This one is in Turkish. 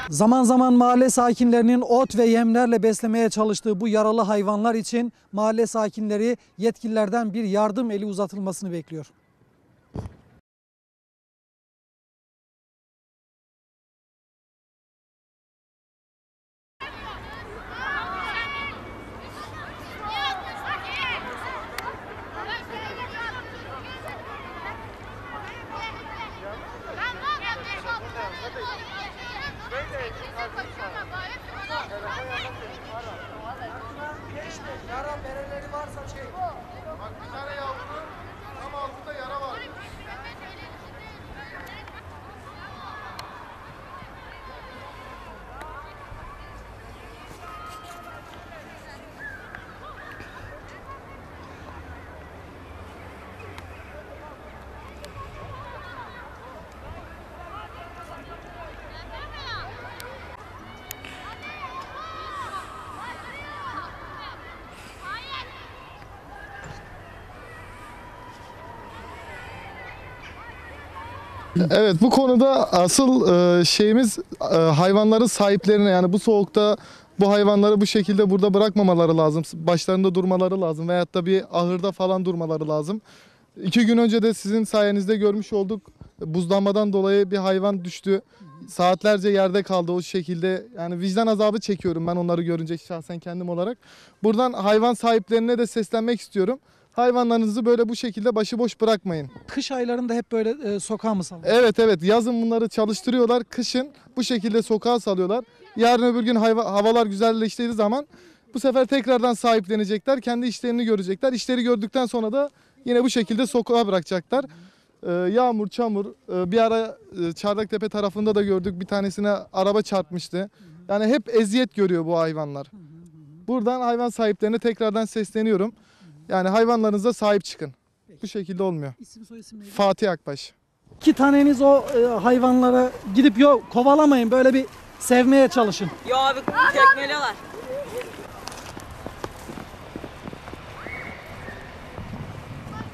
Zaman zaman mahalle sakinlerinin ot ve yemlerle beslemeye çalıştığı bu yaralı hayvanlar için mahalle sakinleri yetkililerden bir yardım eli uzatılmasını bekliyor. Yara bereleri varsa çek. Bak bir tane yavru ama altında yara var. Evet, bu konuda asıl şeyimiz hayvanların sahiplerine, yani bu soğukta bu hayvanları bu şekilde burada bırakmamaları lazım. Başlarında durmaları lazım veyahut da bir ahırda falan durmaları lazım. 2 gün önce de sizin sayenizde görmüş olduk. Buzlanmadan dolayı bir hayvan düştü. Saatlerce yerde kaldı o şekilde. Yani vicdan azabı çekiyorum ben onları görünce şahsen kendim olarak. Buradan hayvan sahiplerine de seslenmek istiyorum. Hayvanlarınızı böyle bu şekilde başıboş bırakmayın. Kış aylarında hep böyle sokağa mı salıyor? Evet evet, yazın bunları çalıştırıyorlar, kışın bu şekilde sokağa salıyorlar. Yarın öbür gün havalar güzelleştiği zaman bu sefer tekrardan sahiplenecekler, kendi işlerini görecekler. İşleri gördükten sonra da yine bu şekilde sokağa bırakacaklar. Yağmur, çamur, bir ara Çardaktepe tarafında da gördük, bir tanesine araba çarpmıştı. Yani hep eziyet görüyor bu hayvanlar. Buradan hayvan sahiplerine tekrardan sesleniyorum. Yani hayvanlarınıza sahip çıkın. Bu şekilde olmuyor. İsim soyisim neydi? Fatih Akbaş. 2 taneniz o hayvanlara gidip yok kovalamayın, böyle bir sevmeye çalışın. Yo abi tekmeliyorlar.